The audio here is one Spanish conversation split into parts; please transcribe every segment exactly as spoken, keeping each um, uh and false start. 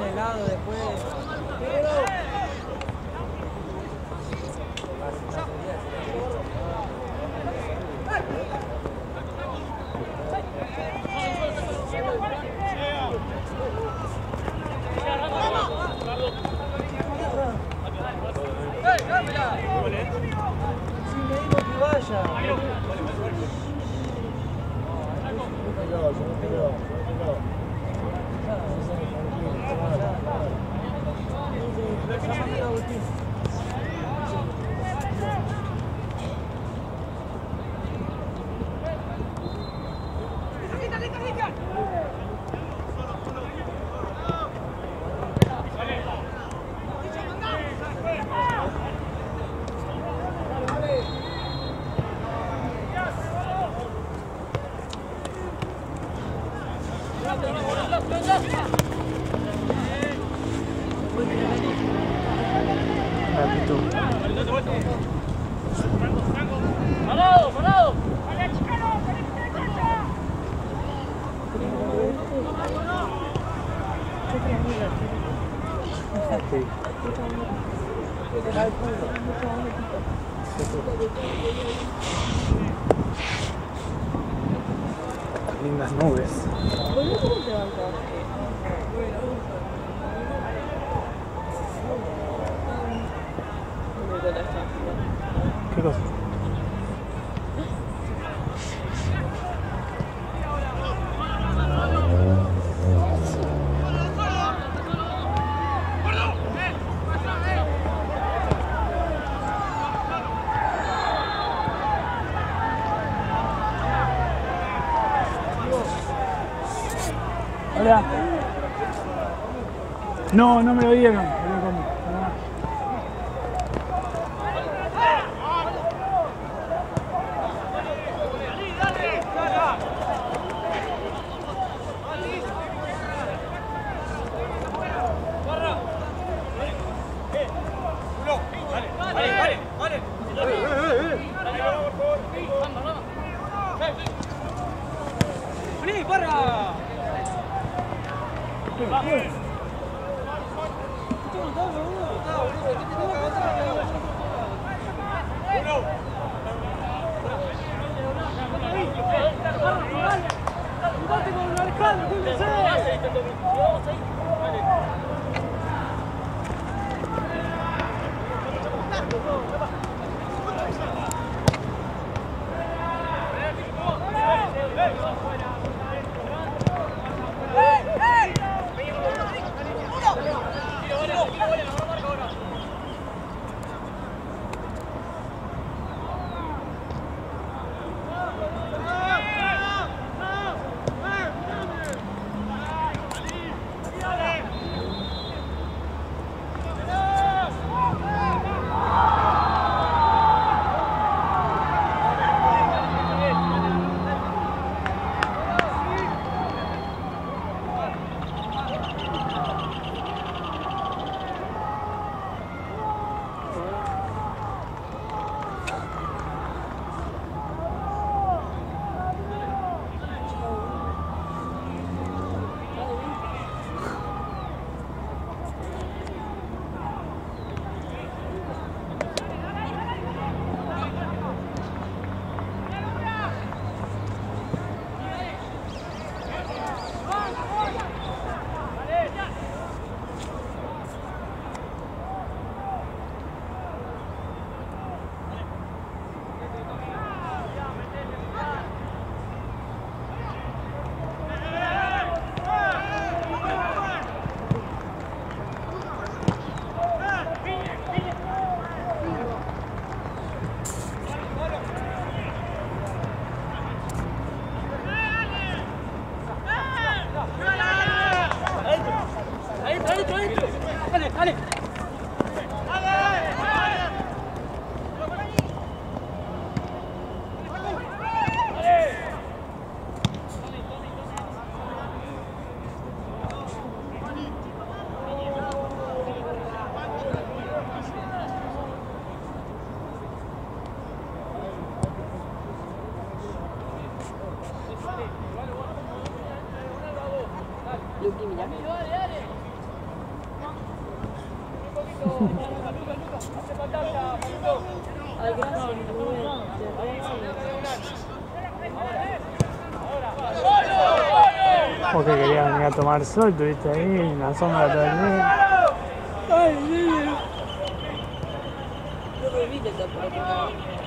helado después. Si me digo que vaya. ¡Parado, parado! Lindas nubes. ¿Qué cosa? Hola. No, no me lo dieron. ¡Vení, barra! Luqui, mirá. Ay, gracias. Vos que querías venir a tomar sol, estuviste ahí en la sombra todo el día. Ay, sí. No me vine tampoco.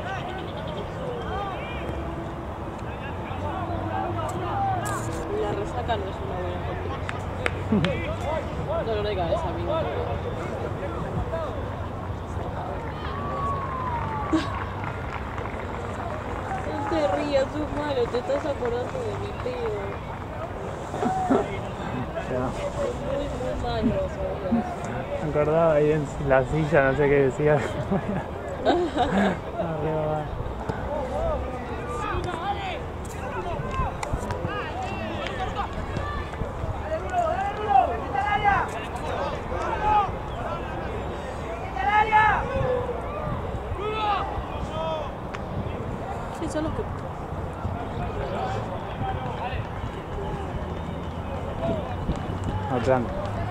La resaca no es una buena combinación. Dolor de cabeza, amigo. No te rías, tú malo, te estás acordando de mi tío. Ya. Muy, muy malo, ¿sabes? Me acordaba ahí en la silla, no sé qué decía. Arriba va. Sí, son los que... Atlanta.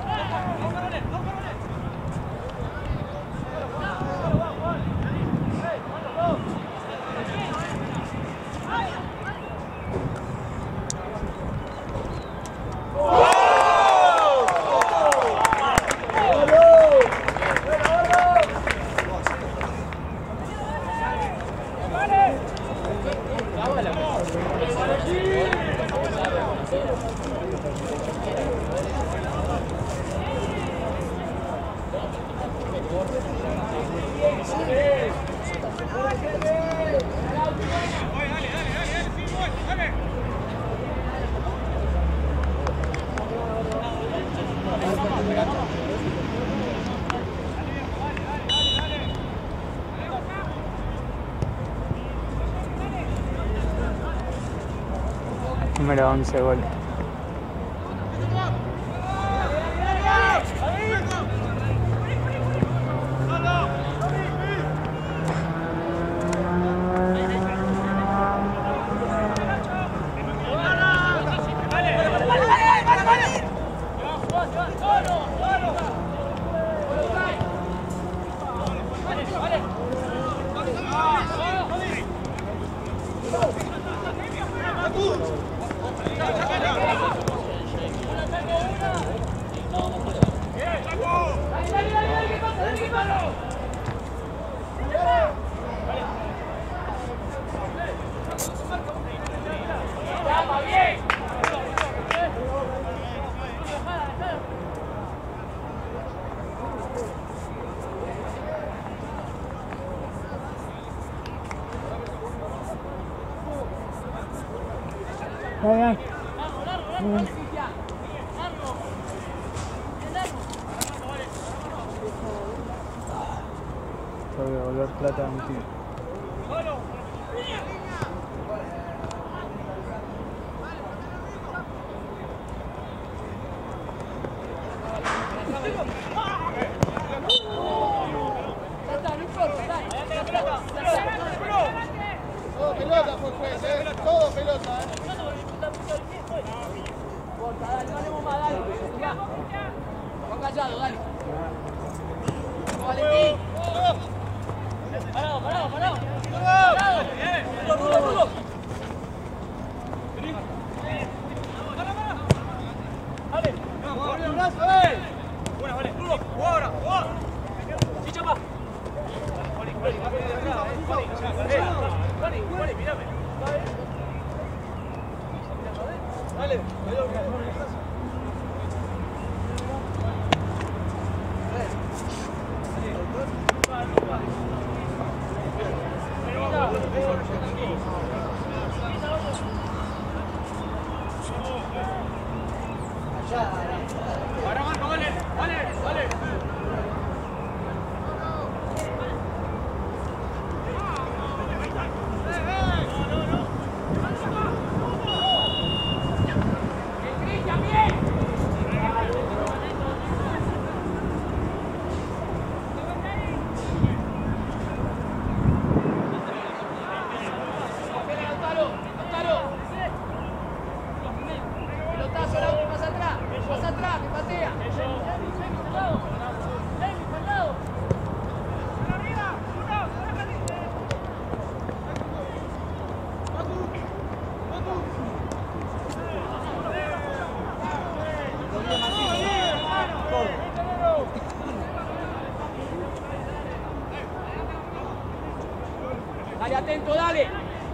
Número once gol. Venga. Tengo que devolver plata a mi tío. Todo pelota fue juez, eh. Todo pelota, eh. Dale, dale, bomba, dale. Juan Callado, dale. Valentín. Parado, parado, parado. Parado. Rulo, Rulo, Rulo. Dale. Vamos, un brazo, eh. Buena, vale. Rulo, jugá ahora, jugá. Sí, chapa. Vale, vale, vale, vale, vale, mirame. Dale, para Marco, vale, vale, vale. Cristian, bien. Dale, atento, dale.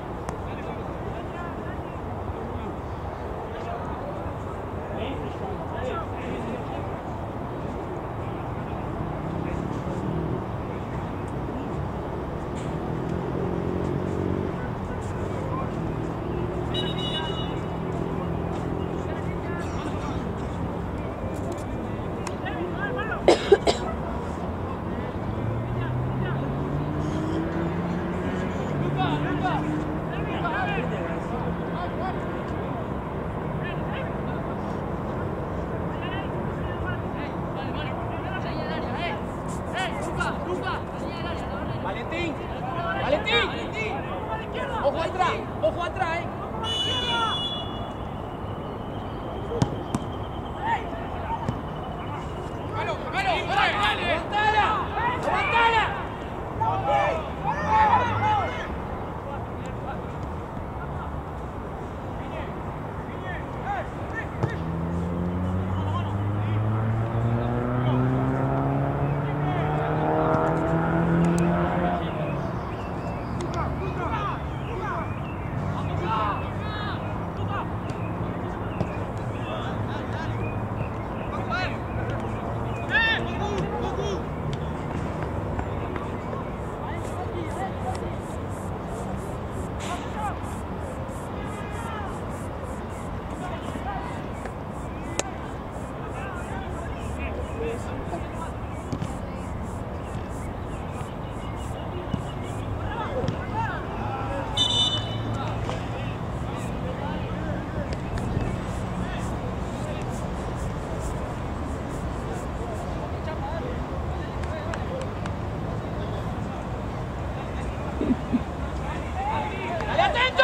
Valentín, Valentín, ojo atrás, ojo atrás, eh. ¡Mano, mano! ¡Aguantala! ¡Aguantala! ¡Dale, atento!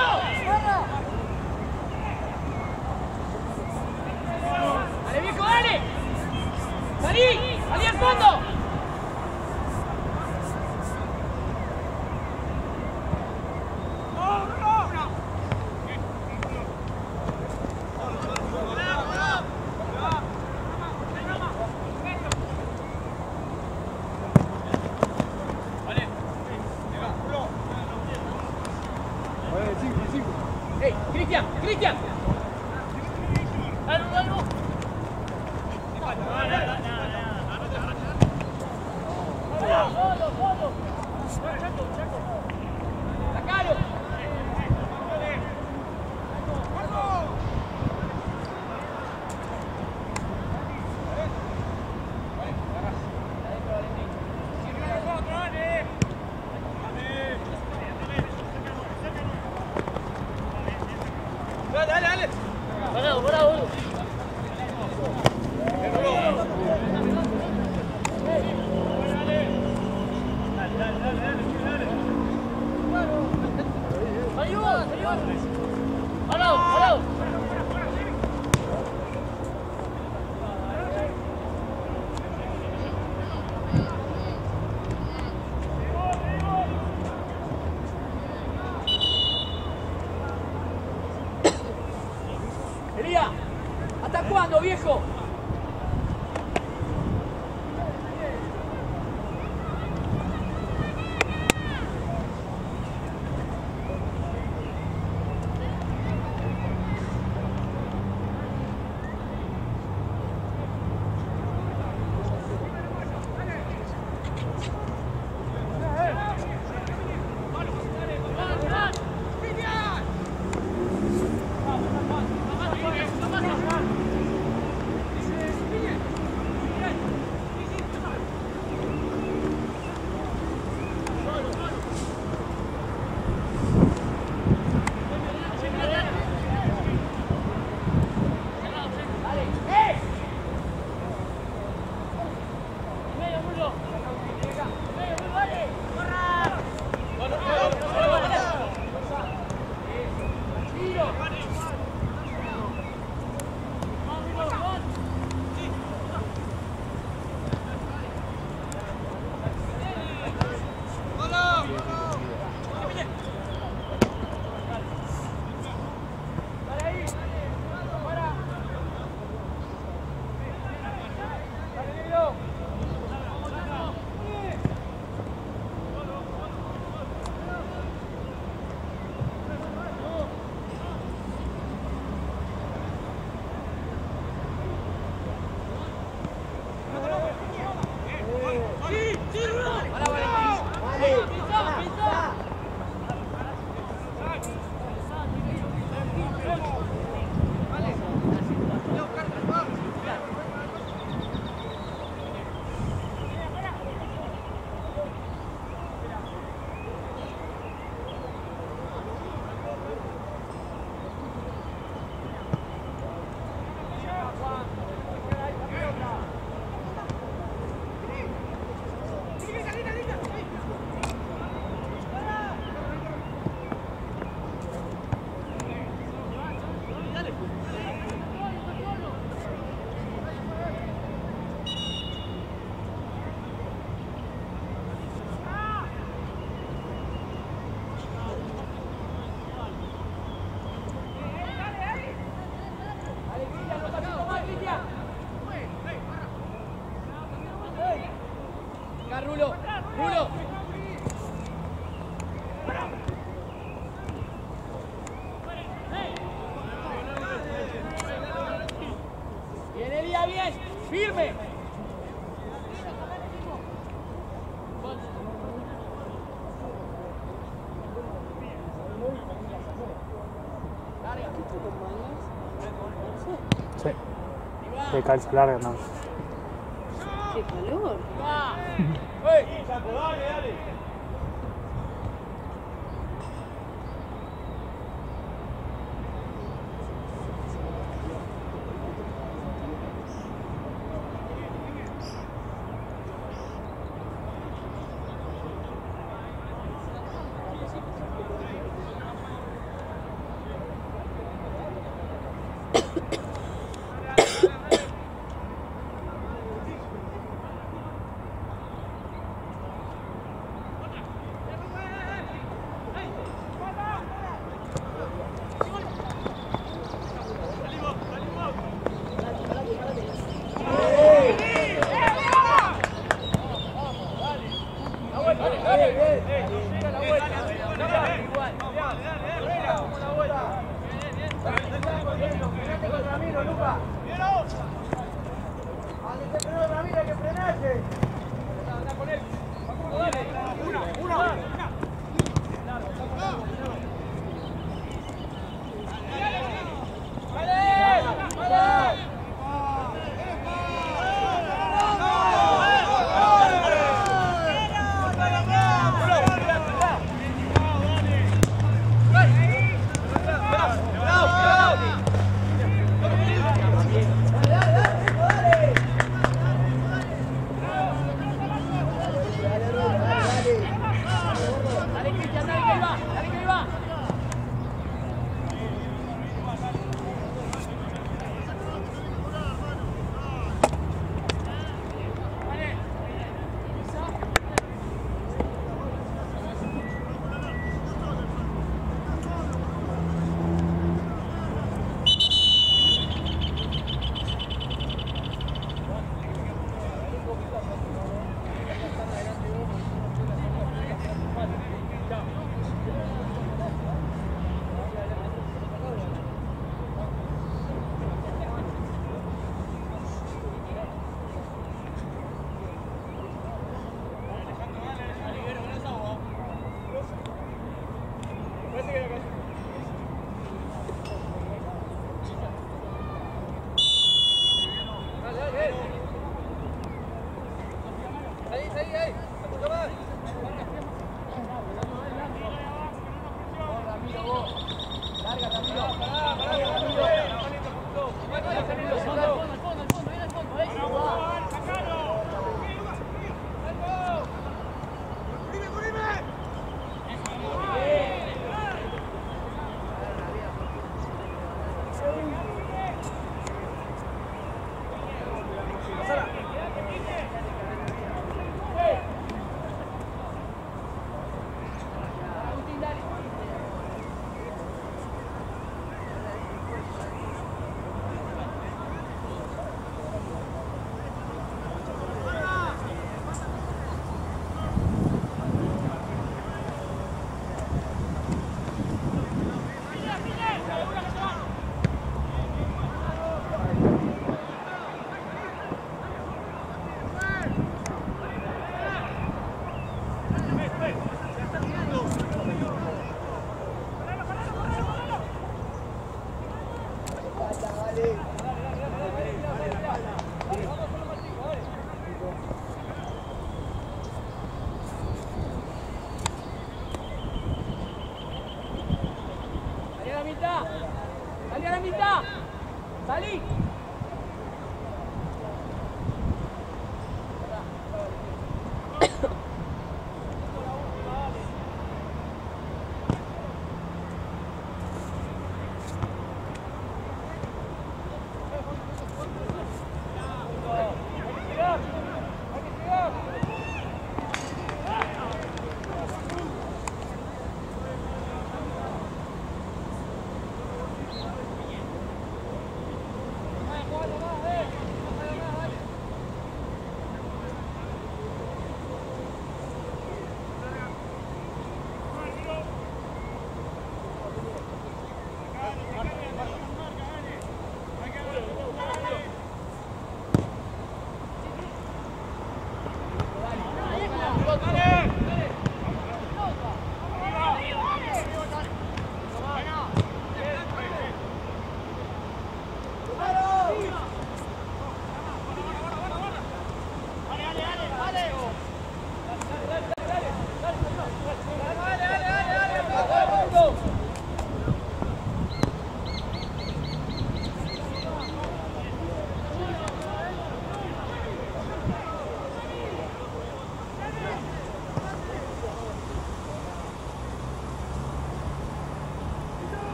¡Dale, viejo, dale! ¡Salí! ¡Salí al fondo! ¡Ey, Cristian! ¡Cristian! ¡Dale, dale! ¡Sacalo! Dale, dale, dale. Bravo, bravo. Ayuda, ayuda. Parado, parado. Elías, ¿hasta cuándo, viejo? Rulo. Rulo. Bien, Elia, bien. Firme. Sí. De calza larga, no. ¡Qué calor! ¡Ey! Chaco, dale, dale.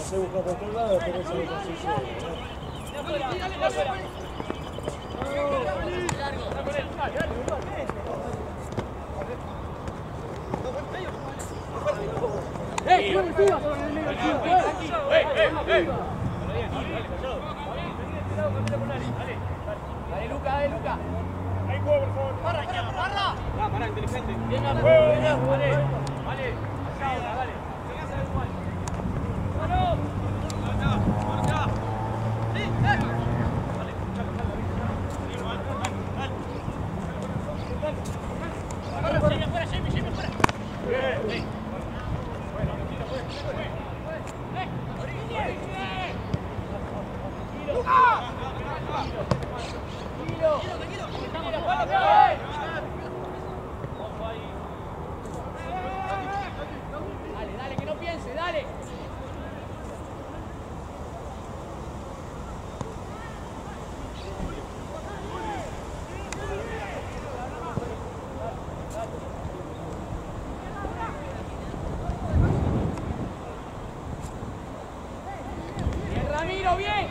se busca por otro lado, pero se busca así solo. ¡Ey! ¡Ey! ¡Ey! Dale, Luca, dale, Luca. Ahí juego, por favor. Barra, barra. Ah, pará, inteligente. Bien, vale, vale. Vale. Dale. Dale, dale, que no piense, dale. Bien, Ramiro, bien.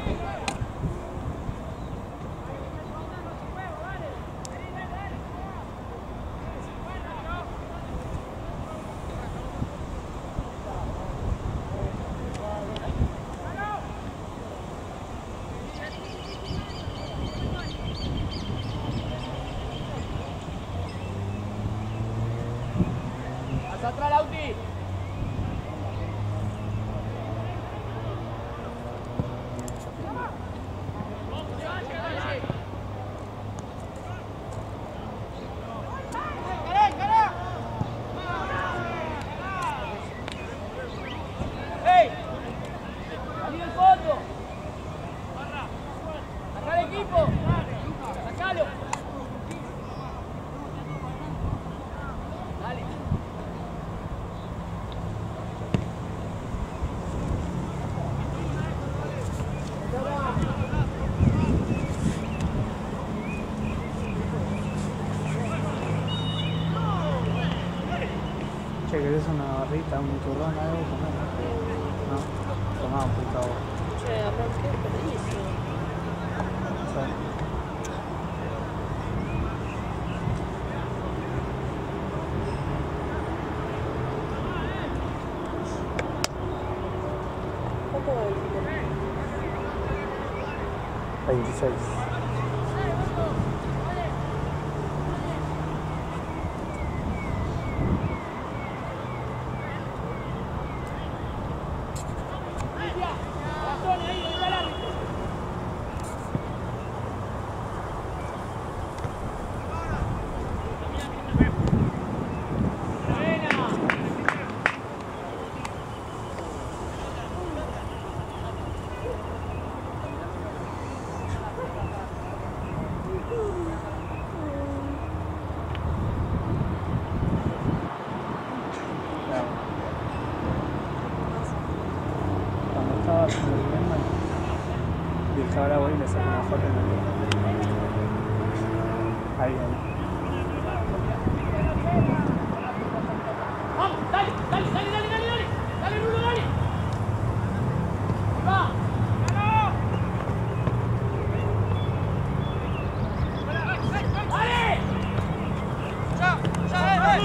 Hacia atrás, Lauti. ¡Ey! ¡Salí del fondo! ¡Saca el equipo! ¡Sacalo! Dale. Che, ¿querés una barrita, un turrón, algo? Comer. No, tomá, por favor. Che, arranqué perdidísimo. Sí. ¿Cuánto va el fútbol? veintiséis. Cuando estaba subiendo, dije ahora voy y le saco una foto y me voy. Ahí viene. ¡Vamos! ¡Dale! ¡Dale! ¡Dale! ¡Dale! ¡Dale! ¡Dale! ¡Dale, Bruno! ¡Dale! ¡Va! ¡Dale! ¡Ya! ¡Ya! ¡Eh! ¡Eh!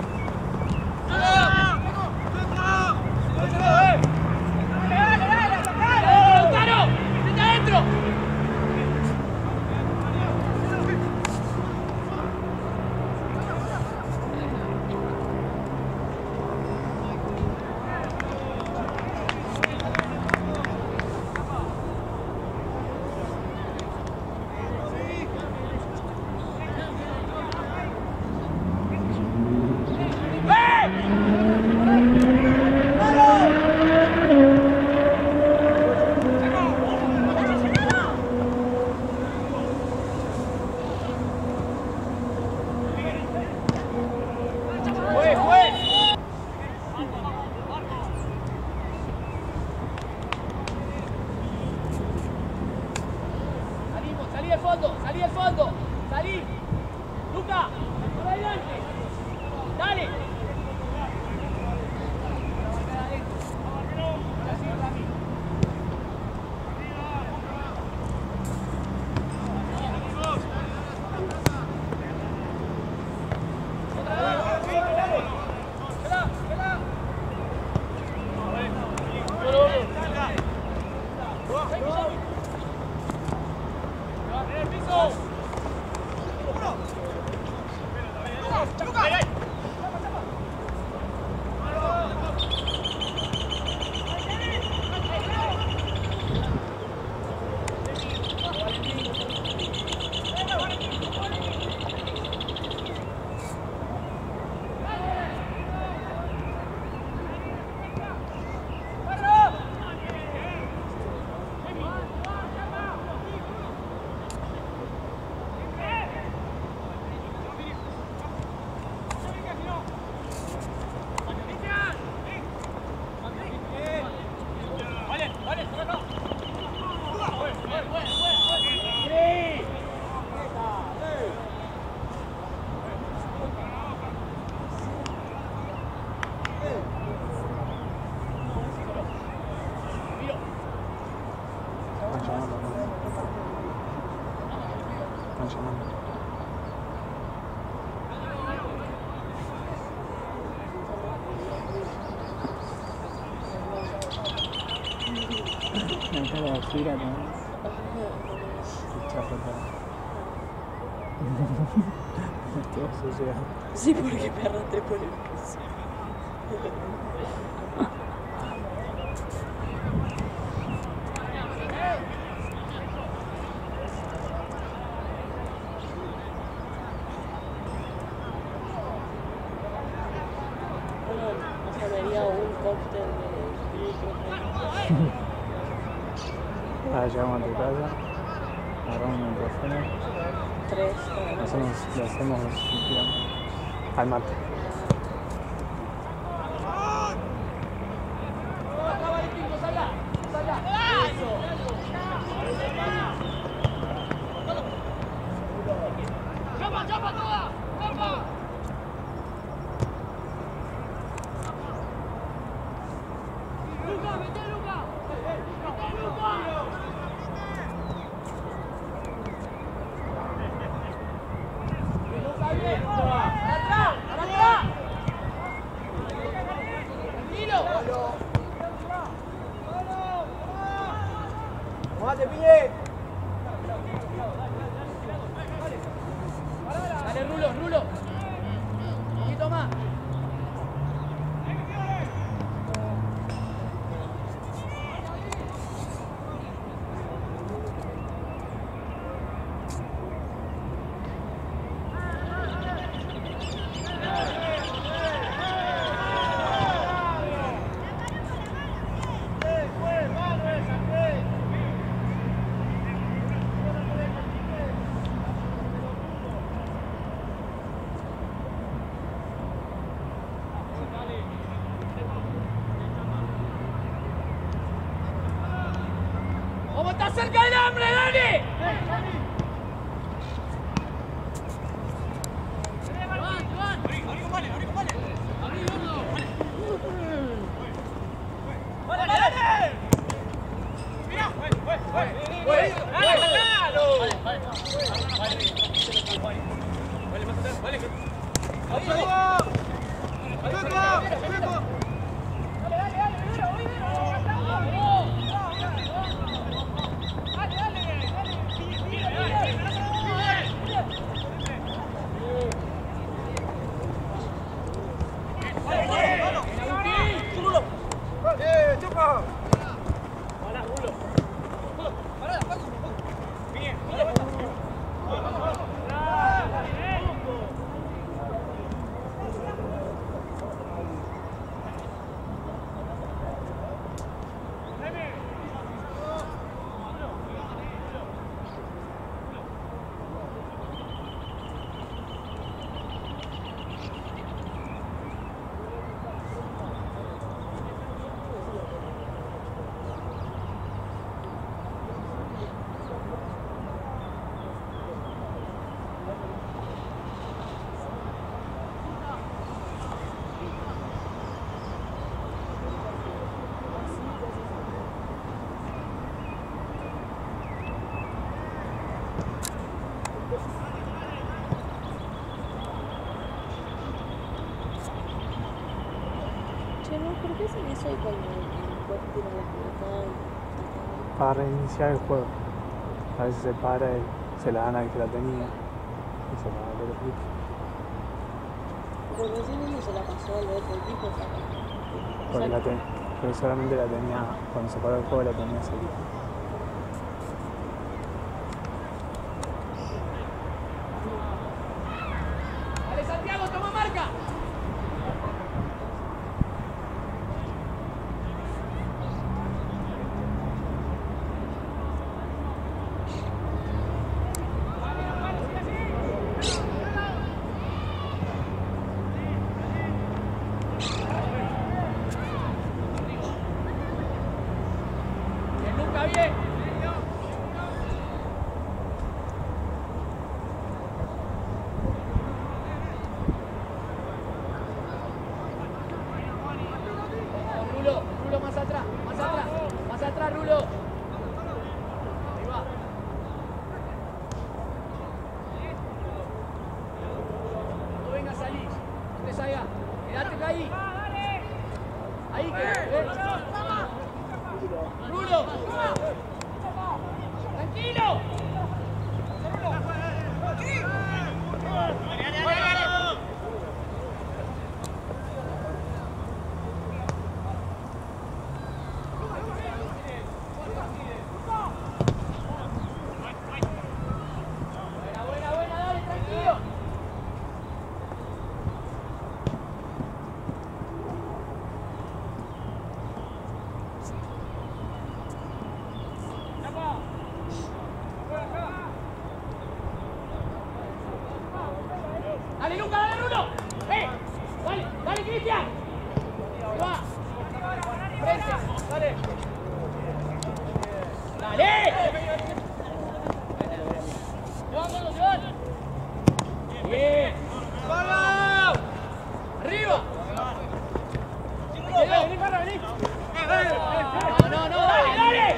¡Salí del fondo! ¡Salí del fondo! ¡Salí! ¡Luca! ¡Por adelante! ¡Dale! Así, Ramiro. están llamando. Me encanta la gira también. Qué chapa. Todo sucio. Sí, porque me arrastré por el piso. Bueno, sonaría un cóctel de micrófono. Ahora llegamos a tu casa, agarramos un micrófono. Tres. Hacemos, lo hacemos digamos, al mate. Dale, Rulo, Rulo. Un poquito más. ¡Vamos, está cerca del hambre, Dani! ¿Por qué hacen eso cuando vos tiras la pelota? Para reiniciar el juego. A veces se para y se la dan al que la tenía y se la da al otro equipo. Pero recién uno se la pasó al otro equipo, ¿sabes? Porque, la ten, porque solamente la tenía, cuando se paró el juego la tenía ese equipo. ¡Dale, Santiago, toma marca! Bien. Rulo, Rulo más atrás, más atrás, más atrás, Rulo. Ahí va. ¡Dale! ¡Bien! ¡Vamos! ¡Arriba! ¡Vení, Carla, vení! ¡No, no, no! ¡Dale, dale!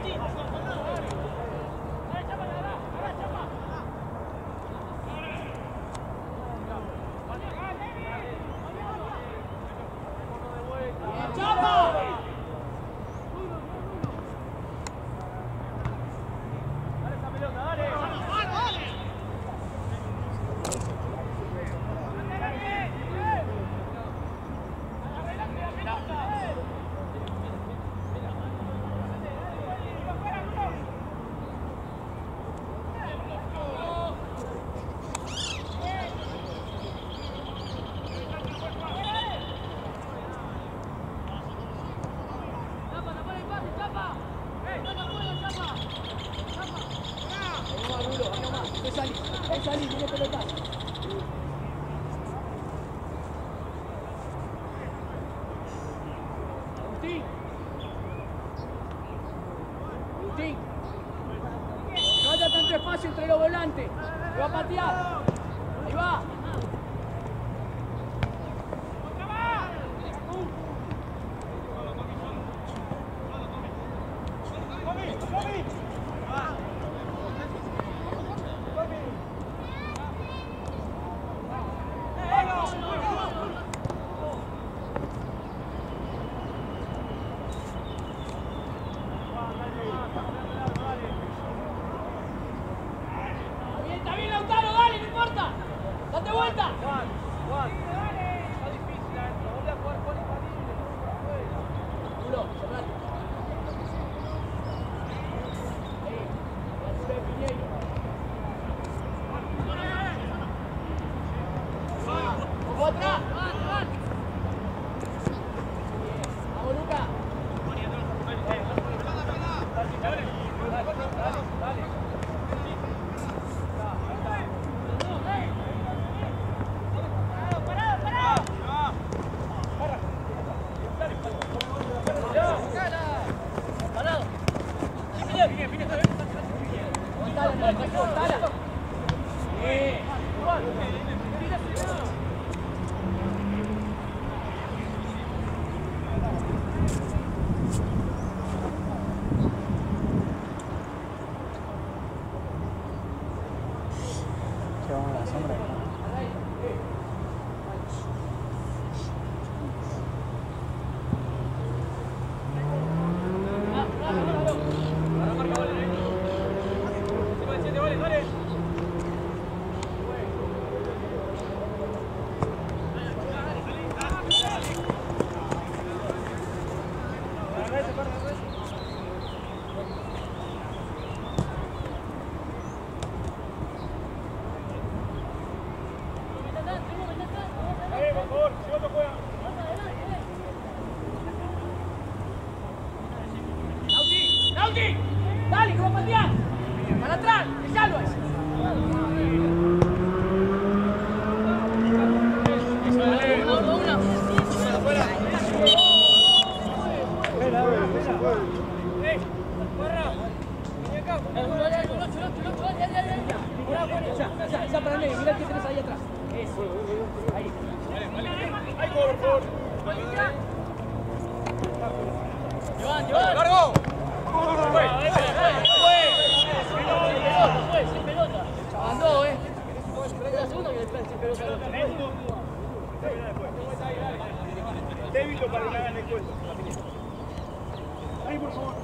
No haya tanto espacio entre los volantes. Va a patear. Ahí va. ¡Dale, que va a patear! ¡Para atrás! ¡Que salva ese! Ya, para mí, mira que tenés ahí atrás. Eso. Ahí. Ahí, por favor. Llevan, llevan. ¡Largo! ¡Fue! ¡Fue! ¡Sin pelota! Andó, eh. Es la segunda que le pegan sin pelota. Débil para que le hagan el cuento. Ahí, por favor.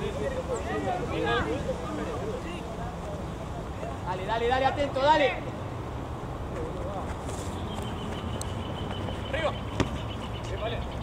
Dale, dale, dale, atento, dale. Arriba. Vale.